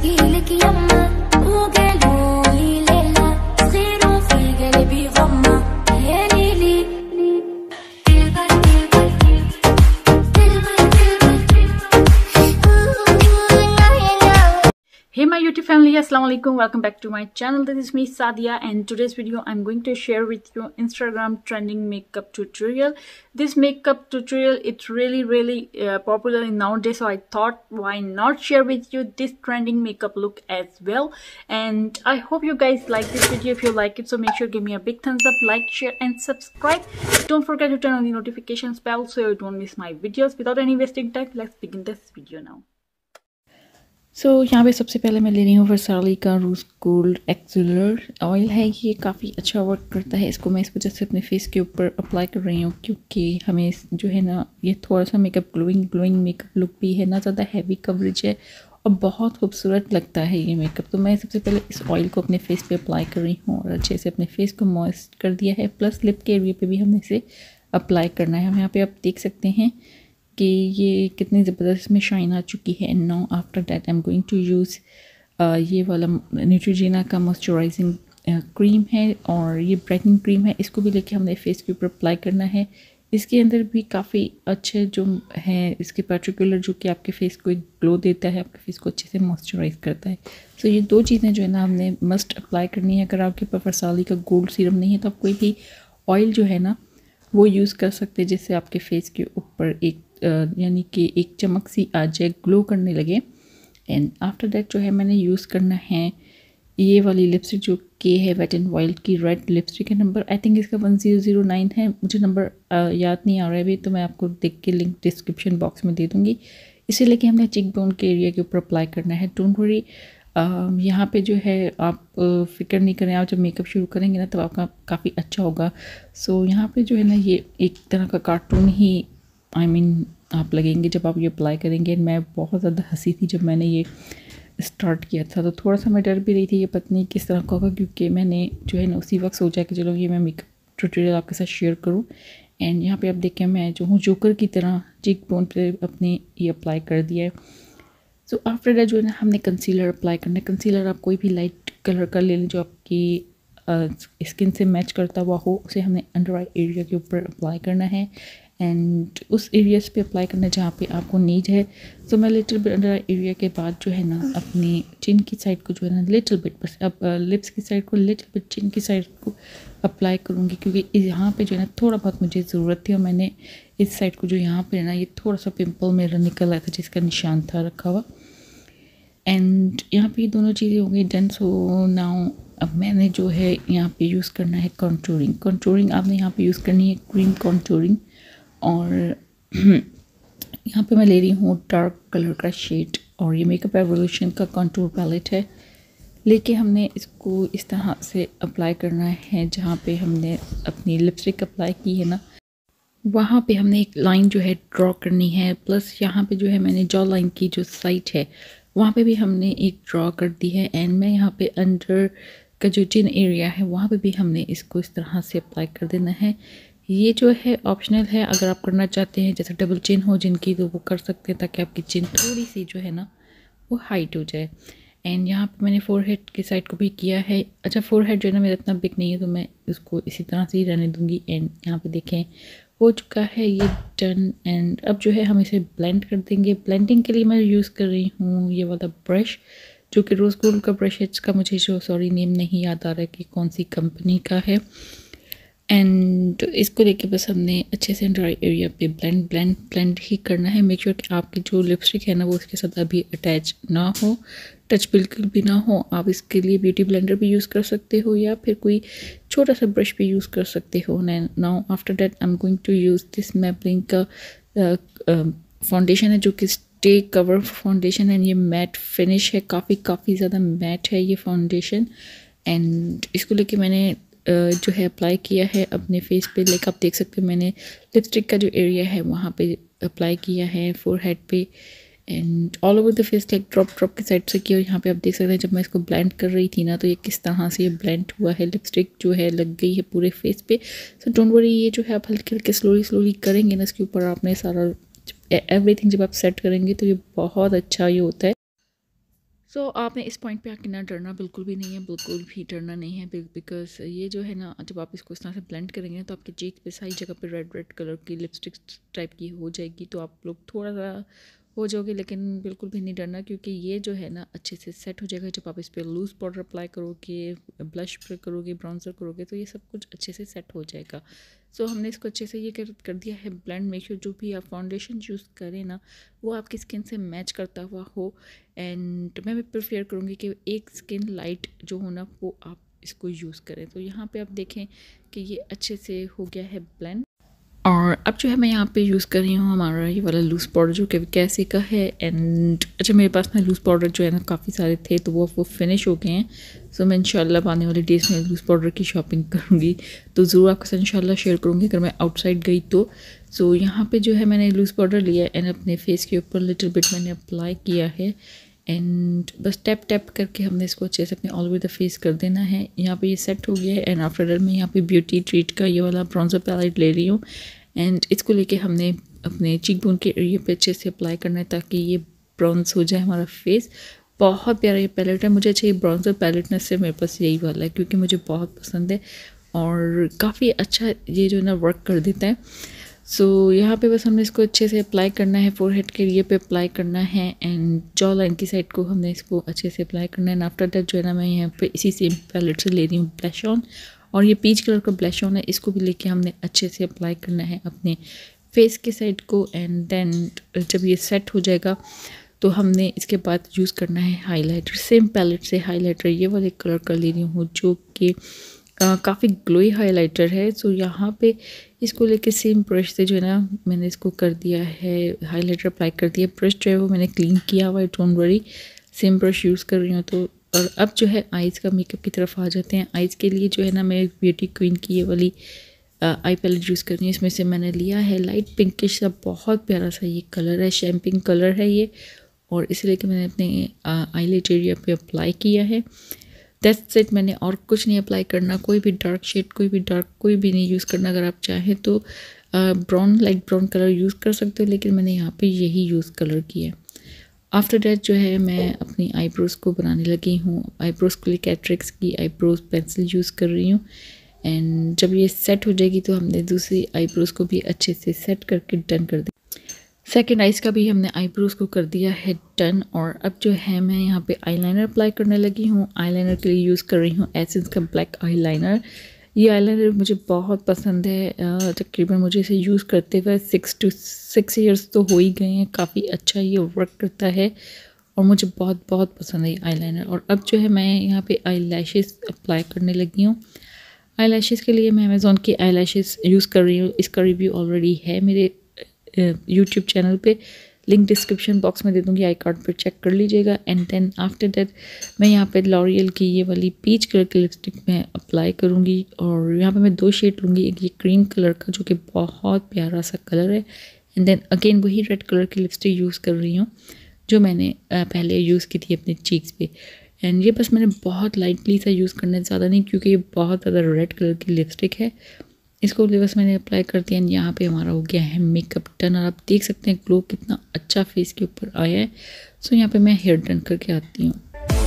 قبيلك يما وقالوا لي ليلى صغير وفي قلبي غمة يا ليلي تلبر تلبر تلبر تلبر. Hey my YouTube family, assalamu alaikum. Welcome back to my channel. This is me Sadia, and today's video I'm going to share with you Instagram trending makeup tutorial. This makeup tutorial, it's really popular in nowadays, so I thought why not share with you this trending makeup look as well. And I hope you guys like this video. If you like it, so make sure give me a big thumbs up, like, share and subscribe. Don't forget to turn on the notifications bell so you don't miss my videos. Without any wasting time, let's begin this video now. सो यहाँ पे सबसे पहले मैं ले रही हूँ वर्साली का rose gold एक्सुलर oil है। ये काफ़ी अच्छा वर्क करता है। इसको मैं इस वजह से अपने फेस के ऊपर अप्लाई कर रही हूँ क्योंकि हमें जो है ना, ये थोड़ा सा मेकअप ग्लोइंग मेकअप लुक भी है ना, ज़्यादा हैवी कवरेज है और बहुत खूबसूरत लगता है ये मेकअप। तो मैं सबसे पहले इस ऑयल को अपने फेस पे अप्लाई कर रही हूँ और अच्छे से अपने फेस को मॉइस्ट कर दिया है। प्लस लिप के एरिया पे भी हमने इसे अप्लाई करना है। हम यहाँ पे आप देख सकते हैं कि ये कितनी ज़बरदस्त इसमें शाइन आ चुकी है। And now after that I am going to use ये वाला न्यूट्रोजेना का मॉइस्चराइजिंग क्रीम है और ये ब्राइटनिंग क्रीम है। इसको भी लेके हमने फेस के ऊपर अप्लाई करना है। इसके अंदर भी काफ़ी अच्छे जो है इसके पर्टिकुलर जो कि आपके फेस को एक ग्लो देता है, आपके फेस को अच्छे से मॉइस्चराइज करता है। सो ये दो चीज़ें जो है ना हमने मस्ट अप्लाई करनी है। अगर आपके पास वर्साली का गोल्ड सीरम नहीं है तो आप कोई भी ऑयल जो है ना वो यूज़ कर सकते हैं जिससे आपके फेस के ऊपर एक यानी कि एक चमक सी आ जाए, ग्लो करने लगे। एंड आफ्टर दैट जो है मैंने यूज़ करना है ये वाली लिपस्टिक जो कि है वेट एंड वाइल्ड की रेड लिपस्टिक है। नंबर आई थिंक इसका 1009 है, मुझे नंबर याद नहीं आ रहा है अभी, तो मैं आपको देख के लिंक डिस्क्रिप्शन बॉक्स में दे दूँगी। इसे लेके हमने चिक बोन के एरिया के ऊपर अप्लाई करना है। डोंट वरी, यहाँ पे जो है आप फिक्र नहीं करें, आप जब मेकअप शुरू करेंगे ना तब आपका काफ़ी अच्छा होगा। सो यहाँ पे जो है ना ये एक तरह का कार्टून ही आप लगेंगे जब आप ये अप्लाई करेंगे। मैं बहुत ज़्यादा हंसी थी जब मैंने ये स्टार्ट किया था, तो थोड़ा सा मैं डर भी रही थी ये पता नहीं किस तरह का होगा, क्योंकि मैंने जो है ना उसी वक्त सोचा कि चलो ये मैं मेकअप ट्यूटोरियल आपके साथ शेयर करूँ। एंड यहाँ पे आप देखें मैं जो हूँ जोकर की तरह चिक बोन पे अपने ये अप्लाई कर दिया है। सो आफ्टर दैट जो है ना हमने कंसीलर अप्लाई करना है। कंसीलर आप कोई भी लाइट कलर का ले लें जो आपकी स्किन से मैच करता हुआ हो, उसे हमने अंडर आई एरिया के ऊपर अप्लाई करना है। एंड उस एरियाज़ पे अप्लाई करना है जहाँ पे आपको नीड है। सो मैं little bit under eye area के बाद जो है ना अपनी चिन की साइड को जो है ना लिटिल बिट, बस अब लिप्स की साइड को लिटिल बिट चिन की साइड को अप्लाई करूँगी क्योंकि यहाँ पे जो है ना थोड़ा बहुत मुझे ज़रूरत थी और मैंने इस साइड को जो यहाँ पे ना ये थोड़ा सा पिंपल मेरा निकल आया था जिसका निशान था रखा हुआ। एंड यहाँ पे दोनों चीज़ें हो गई डन। सो नाउ अब मैंने जो है यहाँ पे यूज़ करना है कॉन्टूरिंग आपने यहाँ पे यूज़ करनी है क्रीम कॉन्टूरिंग। और यहाँ पे मैं ले रही हूँ डार्क कलर का शेड और ये मेकअप एवोल्यूशन का कॉन्टूर पैलेट है। लेके हमने इसको इस तरह से अप्लाई करना है जहाँ पे हमने अपनी लिपस्टिक अप्लाई की है ना वहाँ पे हमने एक लाइन जो है ड्रॉ करनी है। प्लस यहाँ पे जो है मैंने जॉ लाइन की जो साइड है वहाँ पे भी हमने एक ड्रॉ कर दी है। एंड मैं यहाँ पे अंडर का जो चिन एरिया है वहाँ पे भी हमने इसको इस तरह से अप्लाई कर देना है। ये जो है ऑप्शनल है, अगर आप करना चाहते हैं जैसे डबल चिन हो जिनकी तो वो कर सकते हैं ताकि आपकी चिन थोड़ी सी जो है ना वो हाइट हो जाए। एंड यहाँ पे मैंने फोरहेड की साइड को भी किया है। अच्छा फोरहेड जो है ना मेरा इतना बिग नहीं है तो मैं इसको इसी तरह से ही रहने दूँगी। एंड यहाँ पे देखें हो चुका है ये डन। एंड अब जो है हम इसे ब्लेंड कर देंगे। ब्लेंडिंग के लिए मैं यूज़ कर रही हूँ ये वाला ब्रश जो कि रोज़ गोल्ड का ब्रश है, जिसका मुझे नेम नहीं याद आ रहा है कि कौन सी कंपनी का है। एंड इसको लेके बस हमने अच्छे से अंडर आई एरिया पे ब्लेंड ही करना है। मेक श्योर कि आपकी जो लिपस्टिक है ना वो इसके साथ अभी अटैच ना हो, टच बिल्कुल भी ना हो। आप इसके लिए ब्यूटी ब्लेंडर भी यूज़ कर सकते हो या फिर कोई छोटा सा ब्रश भी यूज़ कर सकते हो। Now after that I am going to use this Maybelline का फाउंडेशन है जो कि स्टे कवर फाउंडेशन है। ये मैट फिनिश है, काफ़ी ज़्यादा मैट है ये फाउंडेशन। एंड इसको लेके मैंने जो है अप्लाई किया है अपने फेस पे। लाइक आप देख सकते हैं मैंने लिपस्टिक का जो एरिया है वहाँ पे अप्लाई किया है, फोरहेड पे and all over the face, like drop के साइड से किया। और यहाँ पे आप देख सकते हैं जब मैं इसको ब्लेंड कर रही थी ना तो ये किस तरह से ये ब्लेंड हुआ है, लिपस्टिक जो है लग गई है पूरे फेस पे। सो डोंट वरी, ये जो है आप हल्के हल्के स्लोली करेंगे ना इसके ऊपर आपने सारा एवरीथिंग जब आप सेट करेंगे तो ये बहुत अच्छा ये होता है। सो आपने इस पॉइंट पे आके ना डरना बिल्कुल भी नहीं है, बिल्कुल भी डरना नहीं है, बिकॉज ये जो है ना जब आप इसको इस तरह से ब्लेंड करेंगे तो आपके चीक पे सही जगह पे रेड रेड कलर की लिपस्टिक टाइप की हो जाएगी, तो आप लोग थोड़ा सा हो जाओगे, लेकिन बिल्कुल भी नहीं डरना क्योंकि ये जो है ना अच्छे से सेट हो जाएगा। जब आप इस पर लूज़ पाउडर अप्लाई करोगे, ब्लश करोगे, ब्राउन्सर करोगे तो ये सब कुछ अच्छे से सेट हो जाएगा। सो हमने इसको अच्छे से ये कर दिया है ब्लेंड। मेक श्योर जो भी आप फाउंडेशन यूज़ करें ना वो आपकी स्किन से मैच करता हुआ हो, एंड मैं प्रेफर करूँगी कि एक स्किन लाइट जो हो ना वो आप इसको यूज़ करें। तो यहाँ पे आप देखें कि ये अच्छे से हो गया है ब्लेंड। और अब जो है मैं यहाँ पे यूज़ कर रही हूँ हमारा ये वाला लूज़ पाउडर जो कि कैसे का है। एंड अच्छा मेरे पास ना लूज़ पाउडर जो है ना काफ़ी सारे थे तो वो फिनिश हो गए हैं। सो मैं इंशाल्लाह आने वाले डेज़ में लूज़ पाउडर की शॉपिंग करूँगी तो ज़रूर आपके साथ इंशाल्लाह शेयर करूँगी अगर मैं आउटसाइड गई तो। सो यहाँ पे जो है मैंने लूज़ पाउडर लिया है एंड अपने फेस के ऊपर लिटिल बिट मैंने अप्लाई किया है, एंड बस टैप टैप करके हमने इसको अच्छे से अपने ऑल ओवर द फेस कर देना है। यहाँ पे ये सेट हो गया है। एंड आफ्टर दैट मैं यहाँ पे ब्यूटी ट्रीट का ये वाला ब्राउन्जर पैलेट ले रही हूँ एंड इसको लेके हमने अपने चीक बोन के एरिया पे अच्छे से अप्लाई करना है ताकि ये ब्राउन्स हो जाए हमारा फेस। बहुत प्यारा ये पैलेट है, मुझे अच्छा ये ब्राउन्जर पैलेट ना सिर्फ मेरे पास यही वाला है क्योंकि मुझे बहुत पसंद है और काफ़ी अच्छा ये जो ना वर्क कर देता है। सो यहाँ पे बस हमने इसको अच्छे से अप्लाई करना है, फोरहेड के एरिया पे अप्लाई करना है एंड जॉ लाइन की साइड को हमने इसको अच्छे से अप्लाई करना है। एंड आफ्टर दैट जो है ना मैं यहाँ पे इसी सेम पैलेट से ले रही हूँ ब्लश ऑन, और ये पीच कलर का ब्लश ऑन है, इसको भी लेके हमने अच्छे से अप्लाई करना है अपने फेस के साइड को। एंड देन जब ये सेट हो जाएगा तो हमने इसके बाद यूज़ करना है हाइलाइटर। सेम पैलेट से हाइलाइटर ये वाले कलर का ले रही हूँ जो कि काफ़ी ग्लोई हाइलाइटर है। सो यहाँ पे इसको लेके सेम ब्रश से जो है ना मैंने इसको कर दिया है हाइलाइटर अप्लाई कर दिया। ब्रश जो है वो मैंने क्लीन किया हुआ है, don't worry, same brush use कर रही हूँ। तो और अब जो है आइज़ का मेकअप की तरफ आ जाते हैं। आइज़ के लिए जो है ना मैं ब्यूटी क्वीन की ये वाली आई पैलेट यूज़ कर रही हूँ। इसमें से मैंने लिया है लाइट पिंकिश सा, बहुत प्यारा सा ये कलर है, शैम्पिंग कलर है ये, और इसलिए कि मैंने अपने आईलेट एरिया पे अप्लाई किया है। दैट्स इट, मैंने और कुछ नहीं अप्लाई करना, कोई भी डार्क शेड कोई भी नहीं यूज़ करना। अगर आप चाहें तो brown light brown colour use कर सकते हो, लेकिन मैंने यहाँ पे यही यूज़ कलर किया है। आफ्टर डैट जो है मैं अपनी आईब्रोज़ को बनाने लगी हूँ। आईब्रोज़ के लिए कैट्रिक्स की आईब्रोज़ पेंसिल यूज़ कर रही हूँ एंड जब ये सेट हो जाएगी तो हमने दूसरी आईब्रोज़ को भी अच्छे से सेट करके डन कर दिया। सेकेंड आइज़ का भी हमने आईब्रोज़ को कर दिया है डन। और अब जो है मैं यहाँ पे आईलाइनर अप्लाई करने लगी हूँ। आईलाइनर के लिए यूज़ कर रही हूँ एसेंस का ब्लैक आईलाइनर। ये आईलाइनर मुझे बहुत पसंद है, तकरीबन मुझे इसे यूज़ करते हुए 6 ईयर्स तो हो ही गए हैं। काफ़ी अच्छा ये वर्क करता है और मुझे बहुत बहुत पसंद है ये आईलाइनर। और अब जो है मैं यहाँ पे आई लैशेस अप्लाई करने लगी हूँ। आई लैशेस के लिए मैं अमेज़ॉन की आई लैशेस यूज़ कर रही हूँ। इसका रिव्यू ऑलरेडी है मेरे यूट्यूब चैनल पे, लिंक डिस्क्रिप्शन बॉक्स में दे दूँगी, आई कार्ड पर चेक कर लीजिएगा। एंड देन आफ्टर दैट मैं यहाँ पे लॉरियल की ये वाली पीच कलर की लिपस्टिक में अप्लाई करूँगी और यहाँ पे मैं 2 शेड लूँगी। एक ये क्रीम कलर का जो कि बहुत प्यारा सा कलर है, एंड देन अगेन वही रेड कलर की लिपस्टिक यूज़ कर रही हूँ जो मैंने पहले यूज़ की थी अपने चीक्स पे। एंड ये बस मैंने बहुत लाइटली सा यूज़ करना है, ज़्यादा नहीं, क्योंकि ये बहुत ज़्यादा रेड कलर की लिपस्टिक है। इसको बस मैंने अप्लाई कर दिया एंड यहाँ पे हमारा हो गया है मेकअप डन। और आप देख सकते हैं ग्लो कितना अच्छा फेस के ऊपर आया है। सो यहाँ पे मैं हेयर डन करके आती हूँ।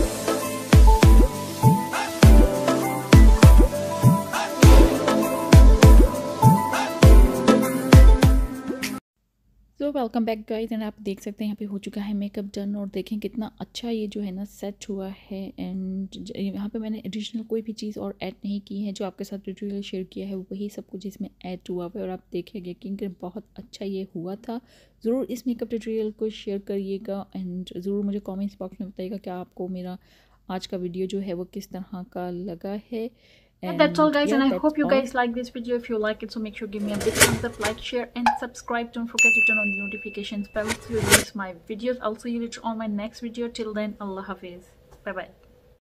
तो वेलकम बैक गाइस, एंड आप देख सकते हैं यहाँ पे हो चुका है मेकअप डन और देखें कितना अच्छा ये जो है ना सेट हुआ है। एंड यहाँ पे मैंने एडिशनल कोई भी चीज़ और ऐड नहीं की है, जो आपके साथ ट्यूटोरियल शेयर किया है वही सब कुछ इसमें ऐड हुआ है और आप देखेंगे कि बहुत अच्छा ये हुआ था। ज़रूर इस मेकअप ट्यूटोरियल को शेयर करिएगा एंड ज़रूर मुझे कॉमेंट्स बॉक्स में बताइएगा कि आपको मेरा आज का वीडियो जो है वो किस तरह का लगा है। And that's all guys, and I hope you guys like this video. If you like it, so make sure give me a big thumbs up, like, share and subscribe. Don't forget to turn on the notifications bell so you miss my videos. I'll see you later on my next video. Till then, Allah Hafiz. Bye bye.